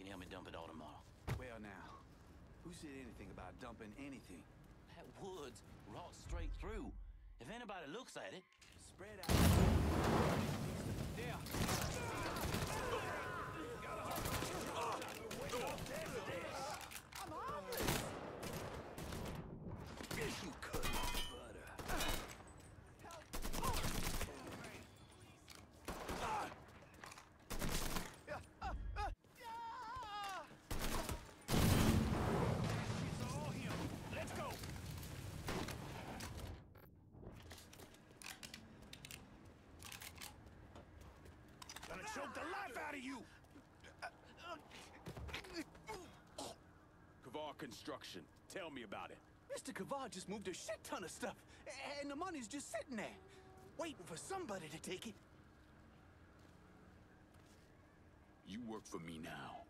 can help me dump it all tomorrow. Well now, who said anything about dumping anything? That wood's rot straight through. If anybody looks at it... Spread out. Yeah. I'm hungry. You cut my butter. Let's go! Gonna choke the life out of you! Kavar Construction, tell me about it. Mr. Kavar just moved a shit ton of stuff, and the money's just sitting there, waiting for somebody to take it. You work for me now.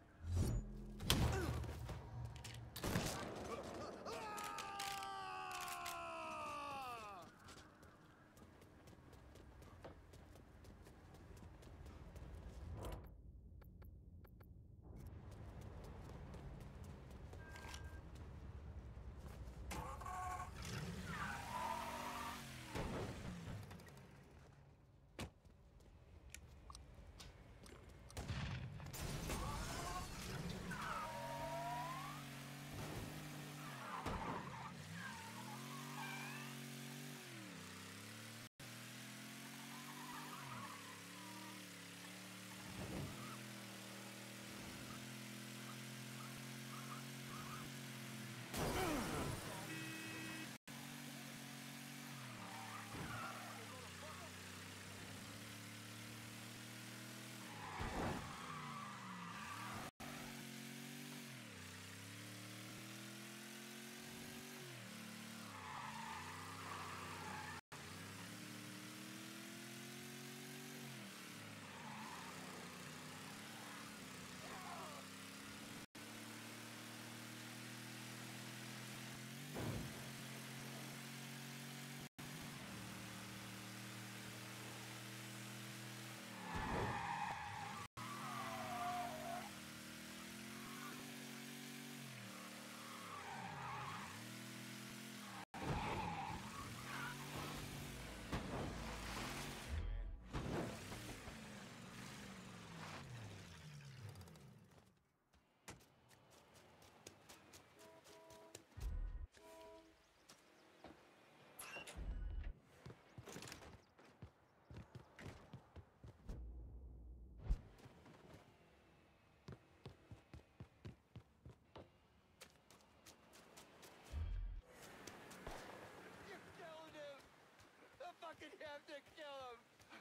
fucking have to kill him.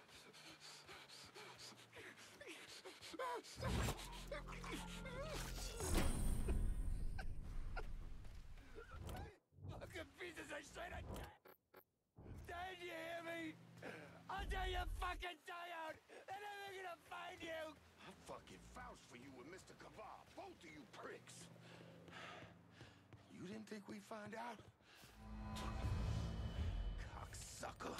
Fucking pieces of shit. Did you hear me? I'll tell you fucking die out, and I'm gonna find you. I fucking vouched for you with Mr. Kavar, both of you pricks. You didn't think we'd find out? Cocksucker.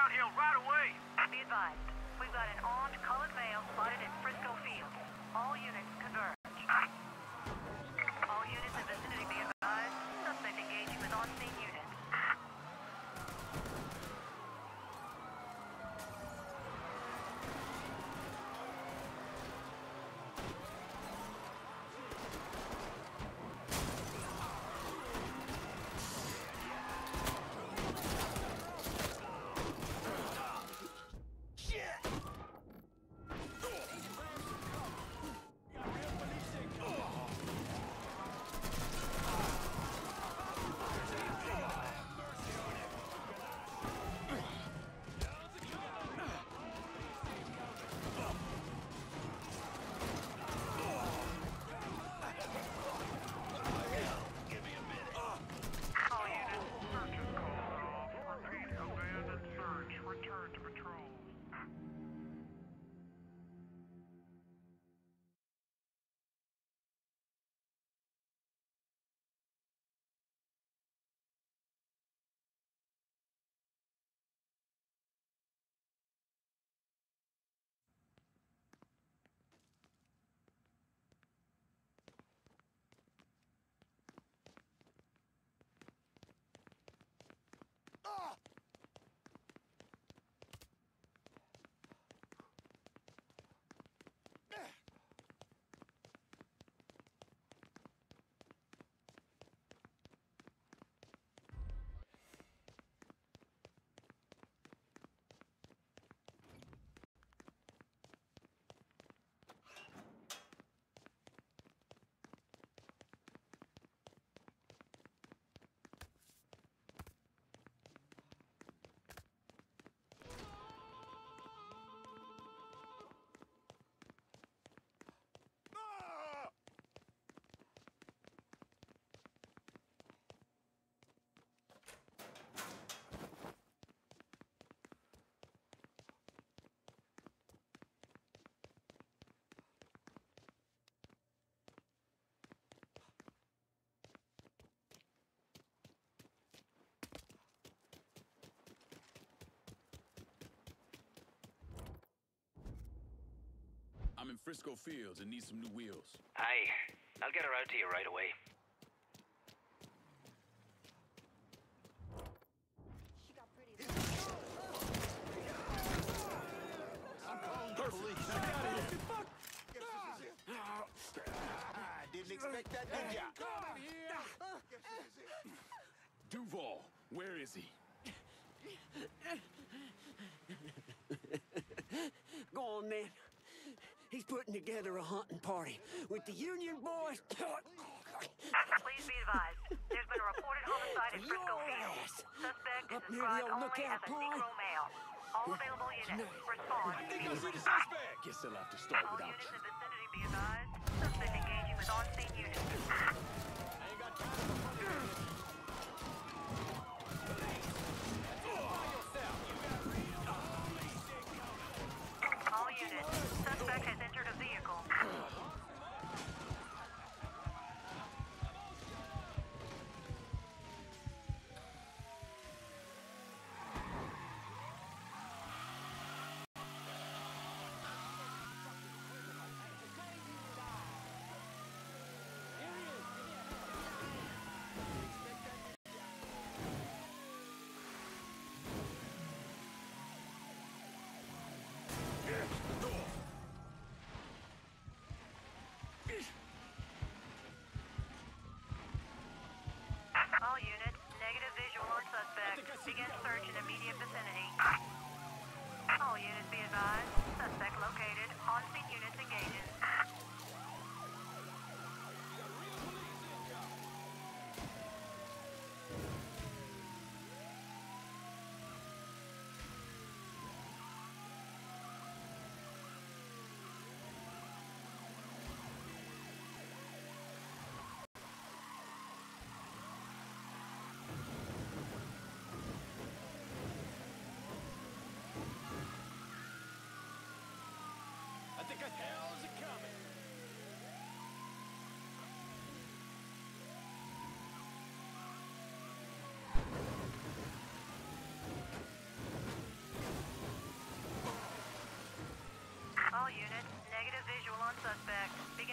downhill right away. Be advised, we've got an armed colored male spotted at Frisco Field. All units converge. All units in vicinity be advised. Suspect engaging with on-scene units. I'm in Frisco Fields and need some new wheels. Aye, I'll get her out to you right away. She got pretty. I'm calling the police. Get out of here. Fuck! Guess this is it. I didn't expect that, did ya? Guess this is it. Duval, where is he? Go on, then. He's putting together a hunting party with the Union boys. Please be advised, there's been a reported homicide at Frisco Field. Suspect is Up near the described old only lookout as a point. Negro male. All available units, respond immediately. Guess I'll have to start All without units you. in vicinity be advised. Suspect engaging with on-scene units. All units, suspect has entered a vehicle. All units, negative visual on suspect. Begin search in immediate vicinity. All units be advised. Suspect located. On-scene units engaging. I think hell's a coming.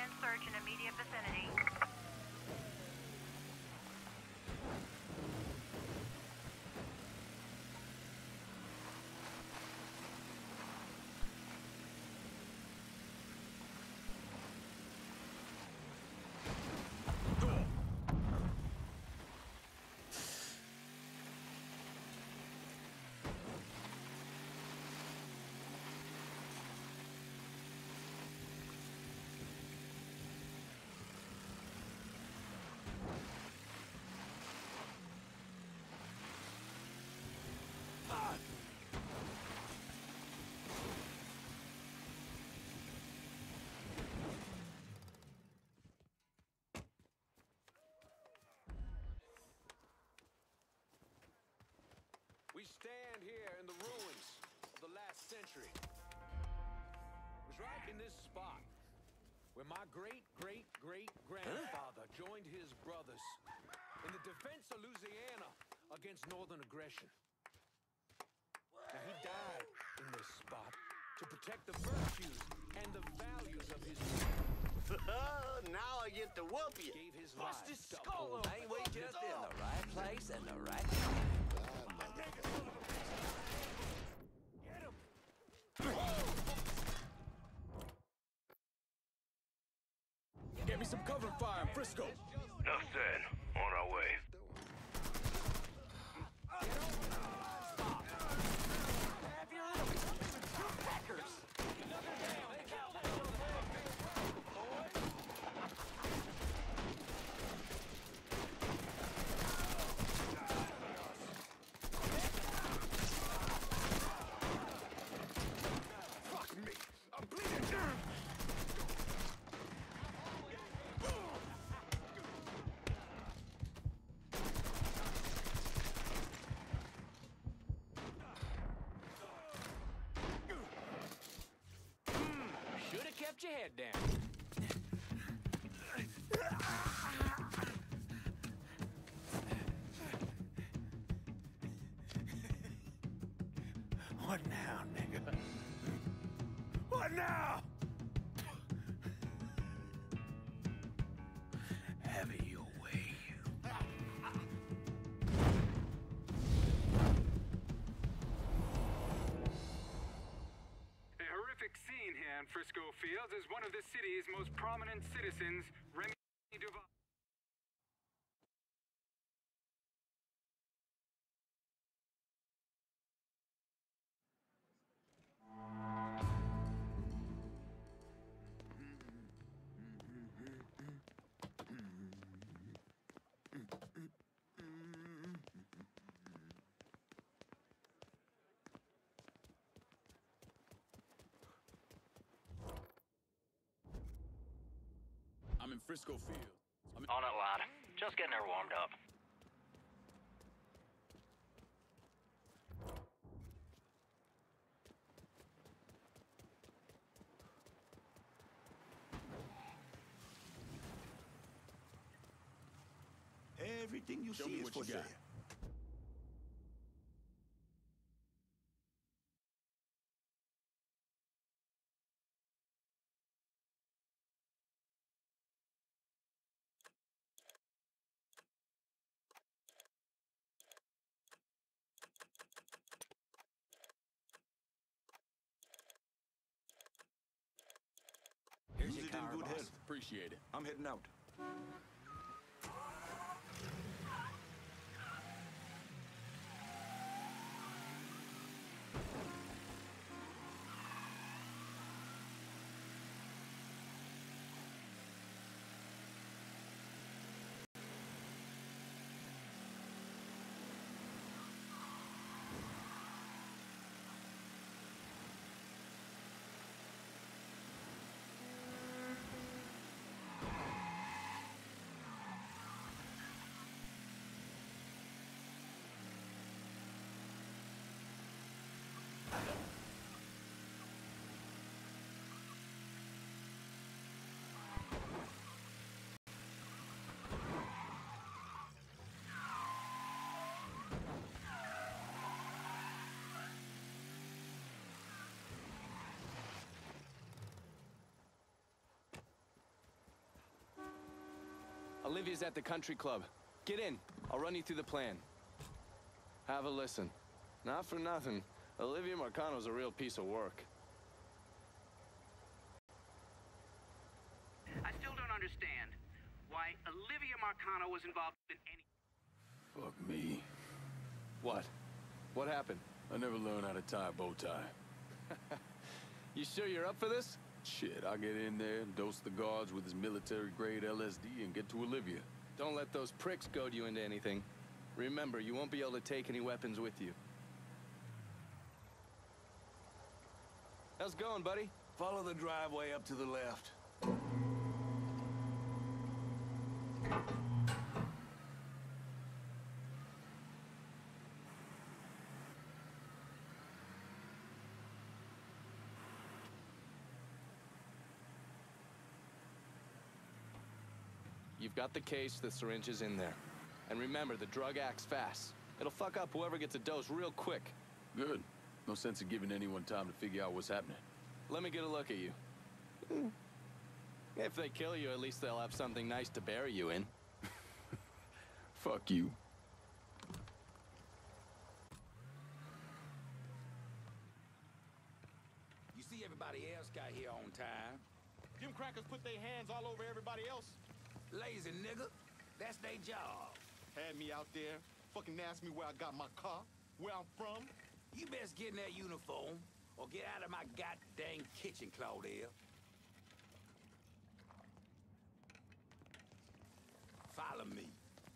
Begin search in immediate vicinity. We stand here in the ruins of the last century. It was right in this spot where my great-great-great-grandfather joined his brothers in the defense of Louisiana against northern aggression. Now, he died in this spot to protect the virtues and the values of his people. Now I get to whoop you. Gave his Bust life his to skull uphold open. the We cause. just in the right place and the right time. Get me some cover fire in Frisco. Enough said. On our way. Have your enemies. Two peckers. Fuck me. I'm bleeding. Should have kept your head down. What now, nigga? What now? Have it your way. A horrific scene here in Frisco Fields as one of the city's most prominent citizens, Remy Duval. I'm in Frisco Field. On it, lad. Just getting her warmed up. Everything you Show see me is what for you sale. got. Here's Use your it in car, good boss. health. Appreciate it. I'm heading out. Olivia's at the country club. Get in. I'll run you through the plan. Have a listen. Not for nothing, Olivia Marcano's a real piece of work. I still don't understand why Olivia Marcano was involved in any... Fuck me. What? What happened? I never learned how to tie a bow tie. You sure you're up for this? Shit, I'll get in there, dose the guards with his military-grade LSD, and get to Olivia. Don't let those pricks goad you into anything. Remember, you won't be able to take any weapons with you. How's it going, buddy? Follow the driveway up to the left. You've got the case, the syringe is in there. And remember, the drug acts fast. It'll fuck up whoever gets a dose real quick. Good. No sense in giving anyone time to figure out what's happening. Let me get a look at you. If they kill you, at least they'll have something nice to bury you in. Fuck you. You see everybody else got here on time. Them crackers put their hands all over everybody else. Lazy nigga. That's their job. Had me out there, fucking asked me where I got my car, where I'm from. You best get in that uniform, or get out of my goddamn kitchen, Claudel. Follow me.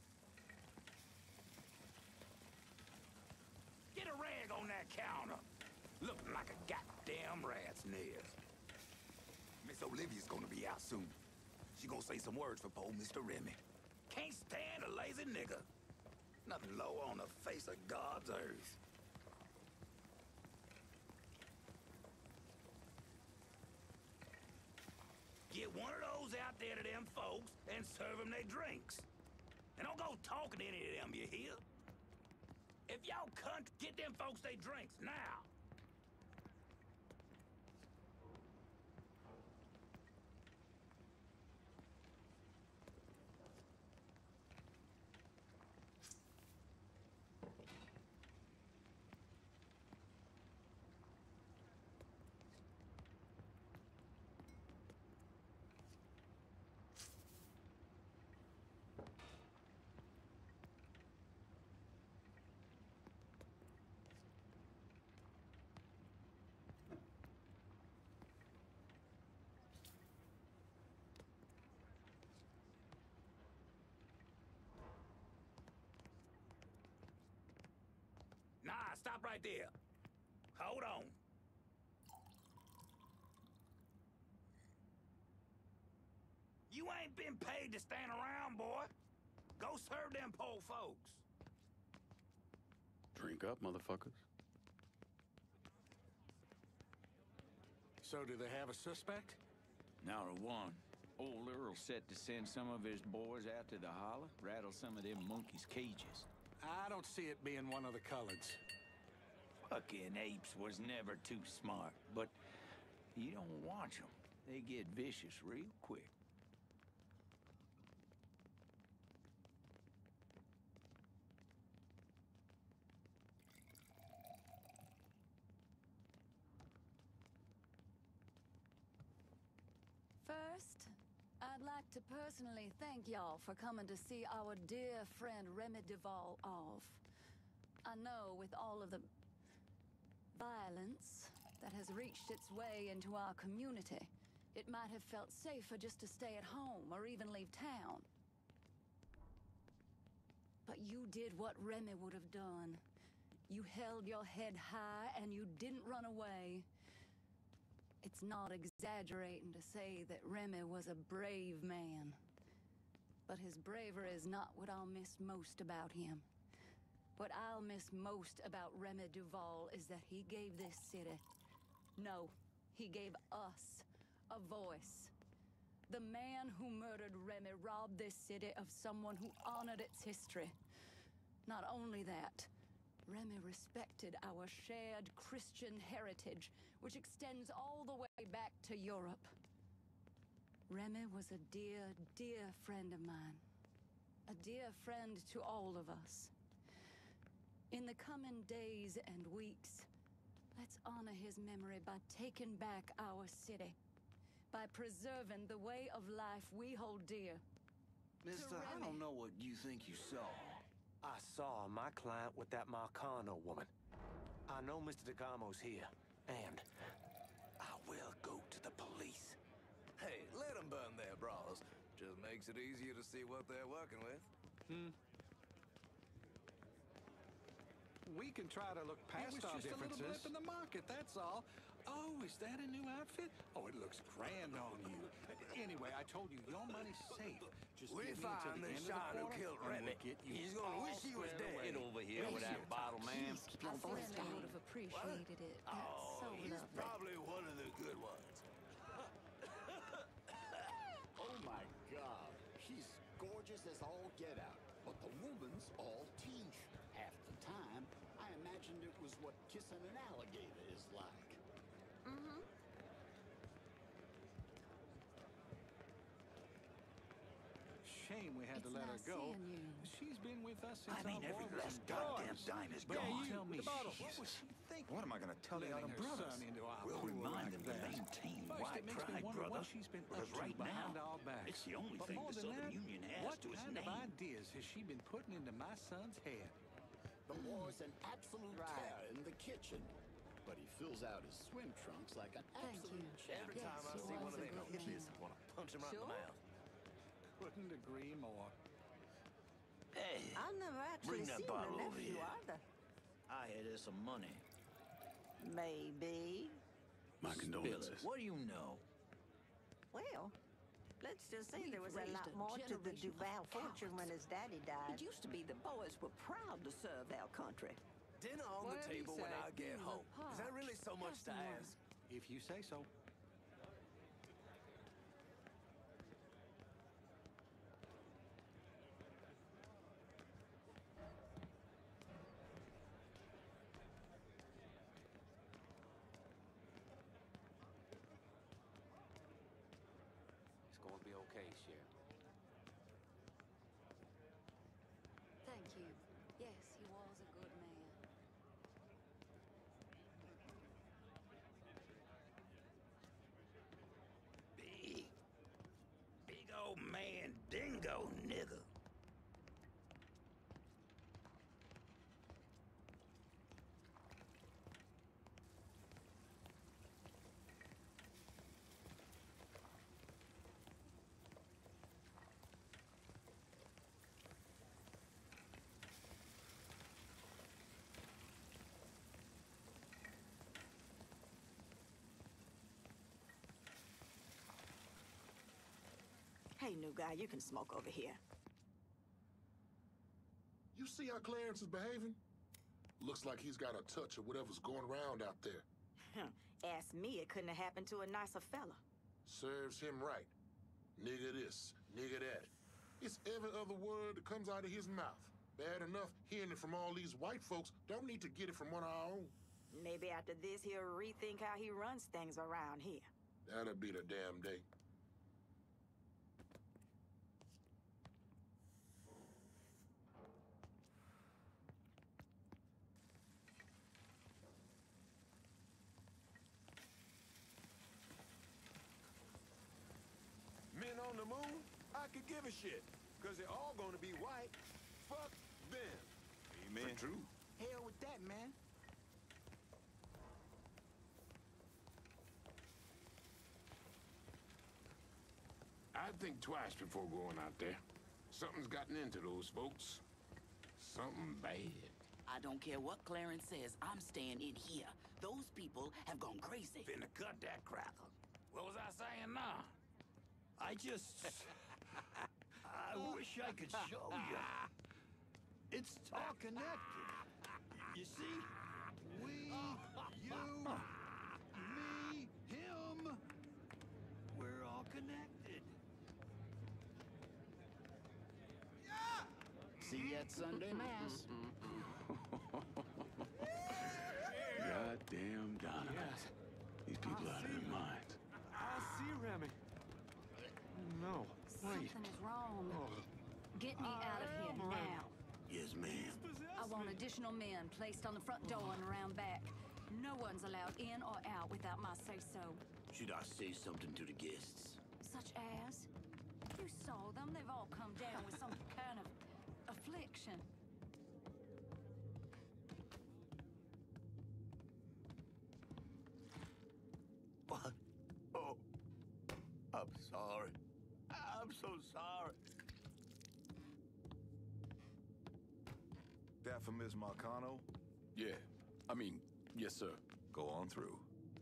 Get a rag on that counter. Looking like a goddamn rat's nest. Miss Olivia's gonna be out soon. She gonna say some words for poor Mr. Remy. Can't stand a lazy nigga. Nothing low on the face of God's earth. Get one of those out there to them folks and serve them their drinks. And don't go talking to any of them, you hear? If y'all cunt, get them folks their drinks now. Nah, stop right there. Hold on. You ain't been paid to stand around, boy. Go serve them poor folks. Drink up, motherfuckers. So do they have a suspect? Not a one. Old Earl set to send some of his boys out to the holler, rattle some of them monkeys' cages. I don't see it being one of the coloreds. Fucking apes was never too smart, but you don't watch them. They get vicious real quick. First, I'd like to personally thank y'all for coming to see our dear friend Remy Duval off. I know with all of the violence that has reached its way into our community, it might have felt safer just to stay at home or even leave town. But you did what Remy would have done. You held your head high and you didn't run away. It's not exaggerating to say that Remy was a brave man. But his bravery is not what I'll miss most about him. What I'll miss most about Remy Duval is that he gave this city... No, he gave us a voice. The man who murdered Remy robbed this city of someone who honored its history. Not only that, Remy respected our shared Christian heritage, which extends all the way back to Europe. Remy was a dear, dear friend of mine. a dear friend to all of us. In the coming days and weeks, let's honor his memory by taking back our city, by preserving the way of life we hold dear. Mister, I don't know what you think you saw. I saw my client with that Marcano woman. I know Mr. DeGamo's here, and I will go to the police. Hey, let them burn their bras. Just makes it easier to see what they're working with. We can try to look past our differences. It was just a little blip in the market, that's all. Oh, is that a new outfit? Oh, it looks grand on you. Anyway, I told you, your money's safe. Just we get find me this to the shine end who of the killed quarter, and Remy. we'll get you He's gonna wish he was dead. Get over here with that bottle, man. I would have appreciated it. That's so he's lovely. probably one of the good ones. Oh my God. She's gorgeous as all get out. But the woman's all teeth. Half the time, I imagined it was what kissing an alligator is like. Shame we had to It's let her nice go. seeing you. She's been with us since I mean, our every boy was last in goddamn Dawes. dime is But gone. tell me, The bottle. what was she thinking? What am I gonna tell the Letting other her brothers? son into our We'll pool remind like them to that. maintain First, white it makes me pride, wonder brother. what she's been up Because to right behind now, our backs. it's the only But thing more the than Southern that, Union has what to its kind of name. ideas has she been putting into my son's head? The war's an absolute terror in the kitchen. But he fills out his swim trunks like an absolute champ. Every time I see one of them hippies, I want to punch him right in the mouth. Couldn't agree more. Hey, I've never actually bring that seen bottle the over nephew here. either. I hear there's some money. Maybe. My Spill condolences. it. What do you know? Well, let's just say there was a We've lot raised a more to the generation of Duval fortune when his daddy died. It used to be the boys were proud to serve our country. Dinner on the Whatever you table when say. I get He's a home. Is that really so much to customer. ask? If you say so. It's going to be okay, Sheriff. Thank you. Yes, he was a good man. Big old man dingo nigga. Hey, new guy, you can smoke over here. You see how Clarence is behaving? Looks like he's got a touch of whatever's going around out there. Ask me, it couldn't have happened to a nicer fella. Serves him right. Nigga this, nigga that. It's every other word that comes out of his mouth. Bad enough hearing it from all these white folks. Don't need to get it from one of our own. Maybe after this, he'll rethink how he runs things around here. That'll be the damn day. Men on the moon? I could give a shit. Because they're all gonna be white. Fuck them. Amen. True. Hell with that, man. I'd think twice before going out there. Something's gotten into those folks. Something bad. I don't care what Clarence says, I'm staying in here. Those people have gone crazy. Finna cut that crackle. What was I saying now? I wish I could show you. It's all connected. You see? We, you, me, him. We're all connected. See you at Sunday Mass. Goddamn Donovan. These people out of their minds. I see Remy. No, wait. Something is wrong. Get Get me out of here now. Yes, ma'am. I want additional men placed on the front door and around back. No one's allowed in or out without my say-so. Should I say something to the guests? Such as? You saw them. They've all come down with some kind of affliction. What? Oh, I'm sorry. I'm so sorry. That for Miss Marcano? Yeah. I mean, yes, sir. Go on through.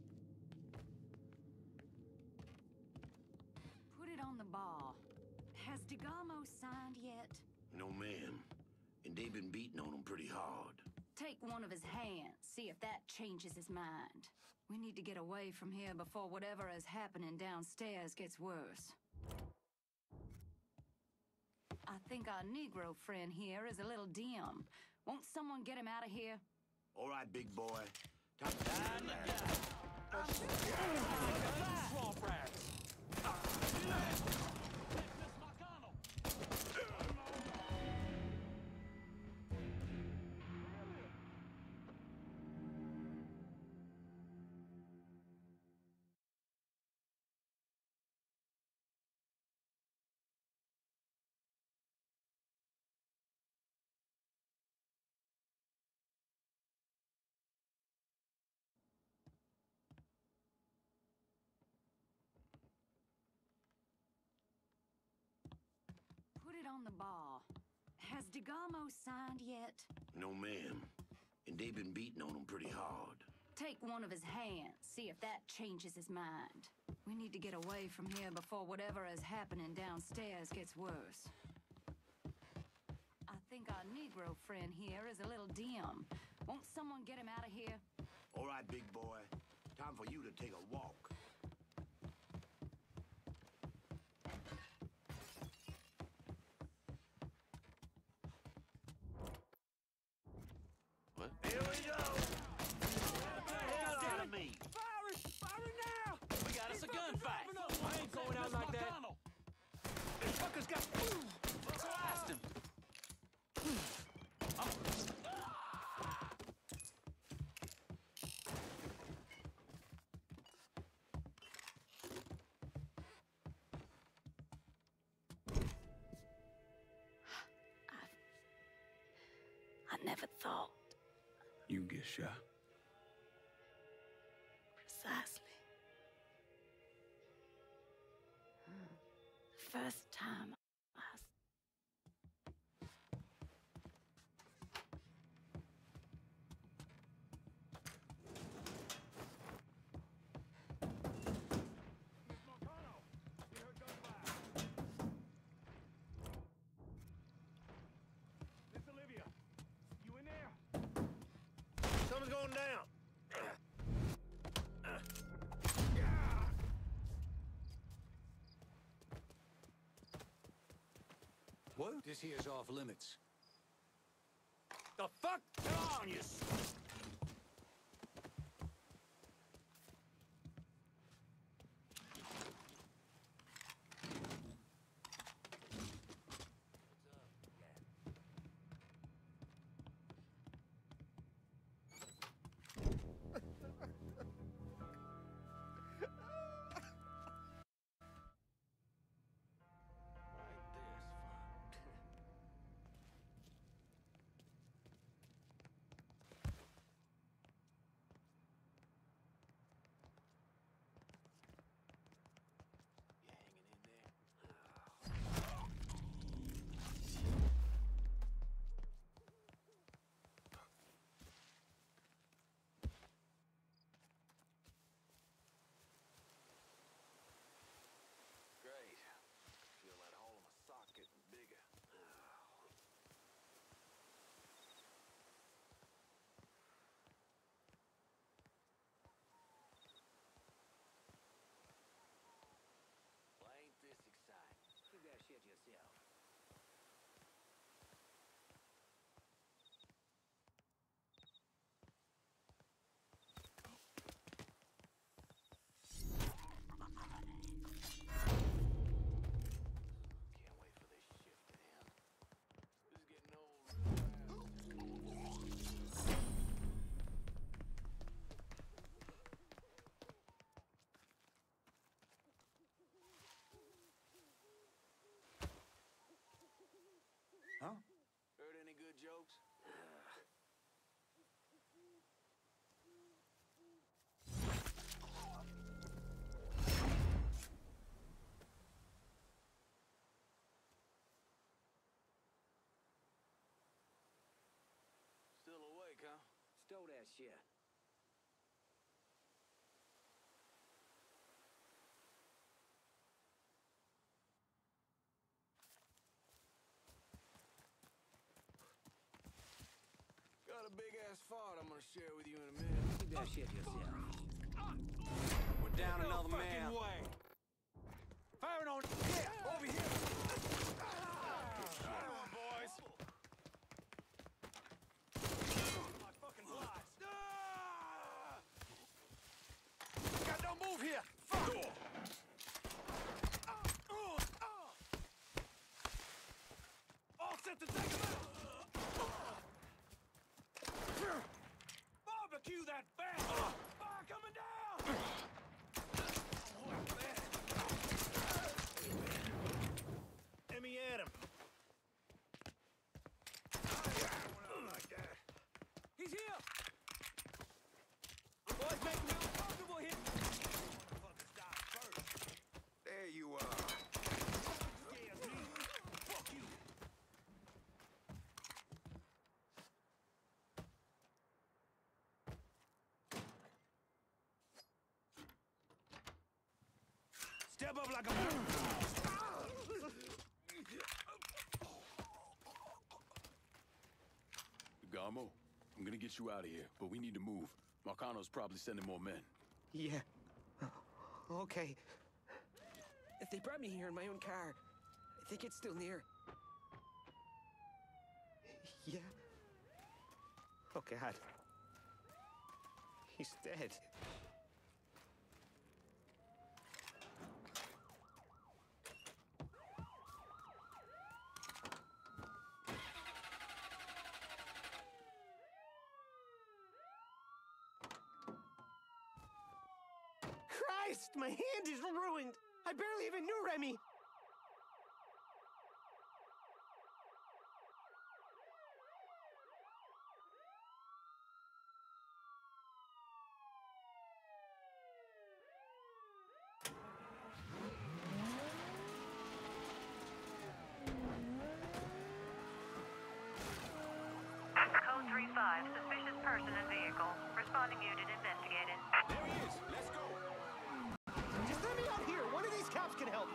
Put it on the bar. Has DeGamo signed yet? No, ma'am. And they've been beating on him pretty hard. Take one of his hands, see if that changes his mind. We need to get away from here before whatever is happening downstairs gets worse. I think our Negro friend here is a little dim. Won't someone get him out of here? All right, big boy. Time to Swamp rats! Put it on the bar. Has DeGamo signed yet? No, ma'am. And they've been beating on him pretty hard. Take one of his hands, see if that changes his mind. We need to get away from here before whatever is happening downstairs gets worse. I think our Negro friend here is a little dim. Won't someone get him out of here? All right, big boy. Time for you to take a walk. What? Here we go! Get the hell out of me! Fire now! We got us a gunfight. I ain't going out like that. This fucker's got... Blast him. I never thought. You get shot. Precisely. The first time Miss Olivia, you in there? Something's going down. What? This here's off limits. The fuck? Get on, you... shit. Got a big-ass fart I'm gonna share with you in a minute. Keep that shit yourself. We're down another no man. fucking way. Firing on... Yeah, over here. Come on, boys. My fucking flies. Got no move here. Fuck. All set to take him out. Barbecue that bastard! Fire coming down! Let me at him. He's here. Boys, make me uncomfortable here. Motherfuckers die first. There you are. Yeah, me. Fuck you. Step up like a man. Garmo, I'm gonna get you out of here, but we need to move. Marcano's probably sending more men. Yeah. Okay. If they brought me here in my own car, I think it's still near. Yeah. Oh, God. He's dead. Christ, my hand is ruined. I barely even knew Remy. Code 3-5, suspicious person in vehicle. Responding unit investigated. There he is. Let's go. Just let me out here. One of these cops can help.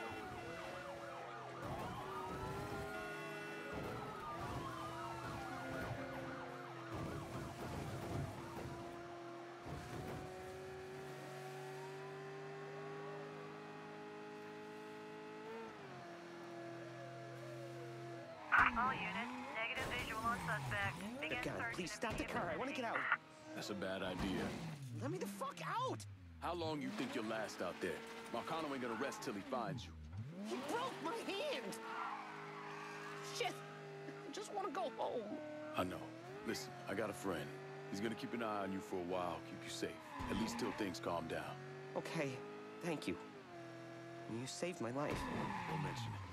All units, negative visual on suspect. Begin God, search please in stop the immediate car. I want to get out. That's a bad idea. Let me the fuck out. How long you think you'll last out there? Marcano ain't gonna rest till he finds you. He broke my hand. Shit. I just want to go home. I know. Listen, I got a friend. He's gonna keep an eye on you for a while, keep you safe. At least till things calm down. Okay, thank you. You saved my life. Don't mention it.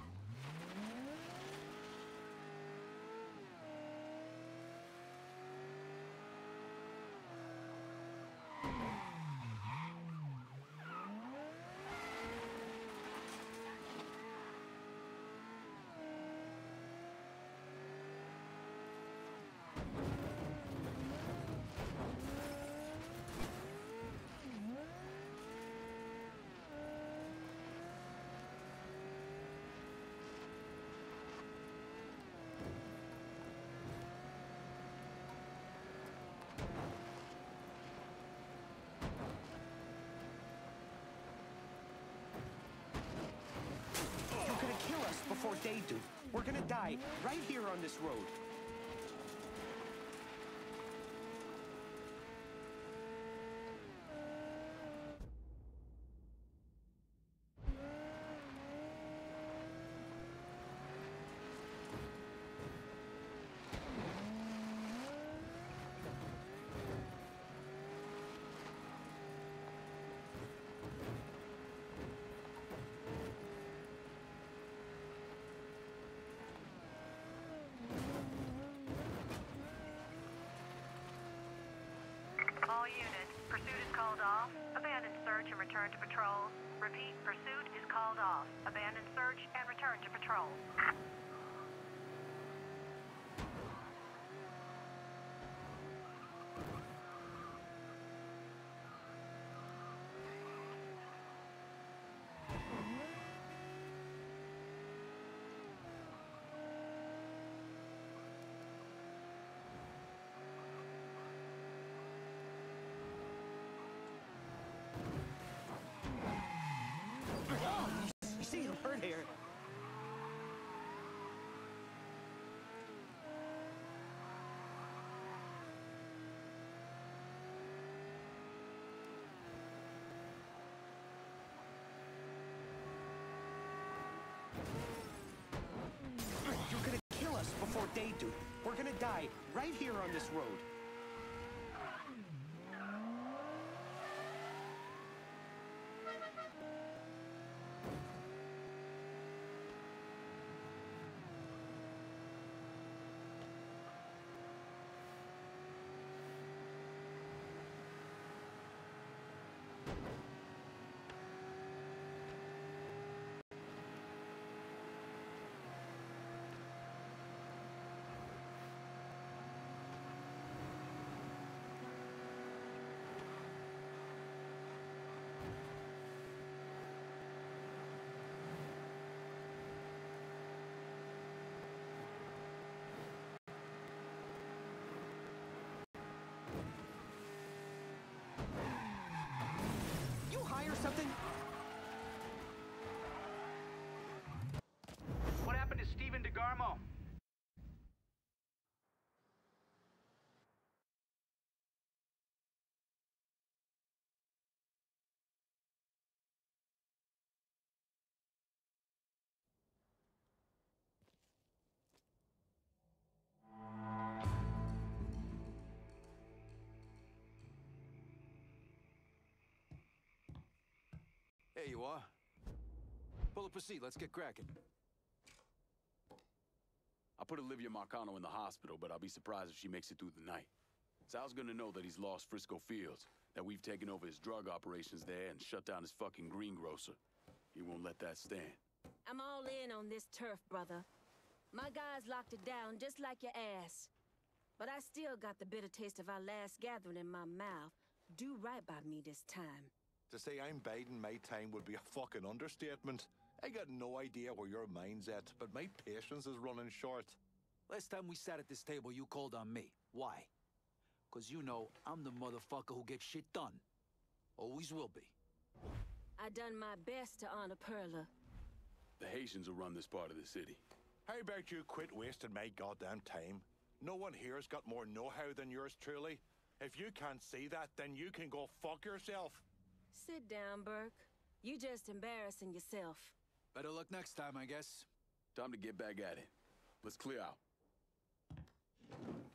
Before they do. We're gonna die right here on this road. All units, pursuit is called off. Abandon search and return to patrol. Repeat, pursuit is called off. Abandon search and return to patrol. word here. You're gonna kill us before they do. We're gonna die right here on this road. You hire something? What happened to Stephen DeGarmo? There you are. Pull up a seat. Let's get cracking. I put Olivia Marcano in the hospital, but I'll be surprised if she makes it through the night. Sal's gonna know that he's lost Frisco Fields, that we've taken over his drug operations there and shut down his fucking greengrocer. He won't let that stand. I'm all in on this turf, brother. My guys locked it down just like your ass. But I still got the bitter taste of our last gathering in my mouth. Do right by me this time. To say I'm biding my time would be a fucking understatement. I got no idea where your mind's at, but my patience is running short. Last time we sat at this table, you called on me. Why? Because you know I'm the motherfucker who gets shit done. Always will be. I done my best to honor Perla. The Haitians will run this part of the city. How about you quit wasting my goddamn time? No one here's got more know-how than yours truly. If you can't see that, then you can go fuck yourself. Sit down, Burke. You just embarrassing yourself. Better luck next time, I guess. Time to get back at it. Let's clear out.